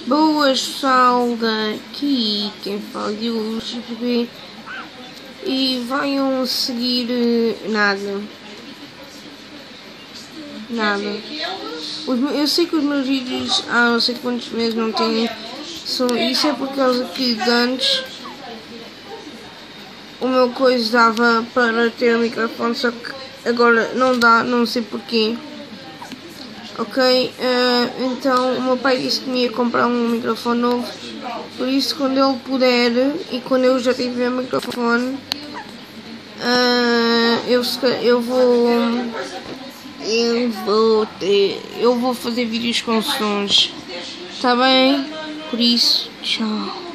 Boas, pessoal, daqui quem fala de UXPB e venham seguir nada. Eu sei que os meus vídeos há não sei quantos meses não têm. Isso é por causa que antes o meu coisa dava para ter o microfone, só que agora não dá, não sei porquê. Ok, então o meu pai disse que me ia comprar um microfone novo, por isso quando ele puder e quando eu já tiver microfone, eu vou fazer vídeos com sons, tá bem? Por isso, tchau.